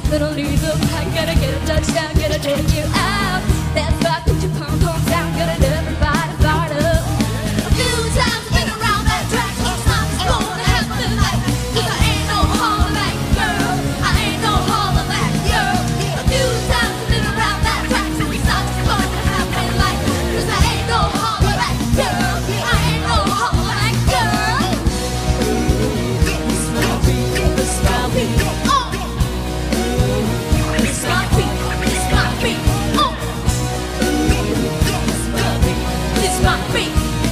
Little leaves of pie, gotta get a touchdown, gotta take you out. That's right, put your pom-pom down, gotta let everybody fired up. A few times I've been around that track, so it's not gonna happen like, 'cause I ain't no hollaback girl, I ain't no hollaback girl. A few times I've been around that track, so it's not gonna happen like, 'cause I ain't no hollaback girl, I ain't no hollaback girl. It's my beat, it's my beat, oh. It's my beat, it's my beat, oh. It's my beat, it's my beat.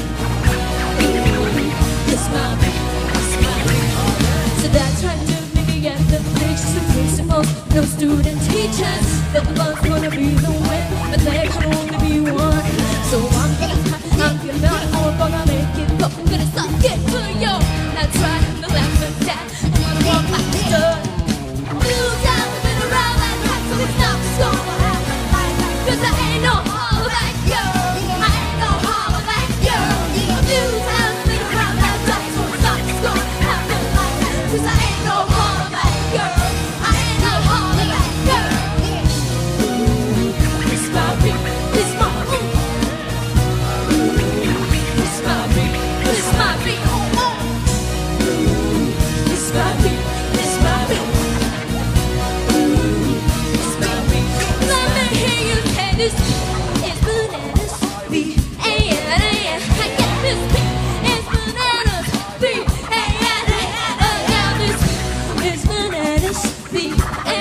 It's my beat, it's my beat. So that's right, to maybe at the pictures and principals, no student teachers. That the one's gonna be the win, but there can only be one. So I'm gonna I'm gonna make it go. I'm gonna suck it to you. That's right, I'm the left of that. I'm gonna walk like a stud. Few times I've been around that track, so it's not gonna happen like that. 'Cause I ain't no hollaback girl, I ain't no hollaback girl. A few times I've been around that track, so it's not gonna happen like that. 'Cause I ain't no hollaback girl, I ain't no hollaback girl. It's my beat, it's my beat. It's my beat, it's my beat, oh, oh. It's my beat, it's my beat. It's my beat. Let me hear you say this. It's bananas, B-A-N-A-N. I got this beat. It's bananas, B-A-N-A-N. I got this beat. It's bananas, B-A-N-A-N.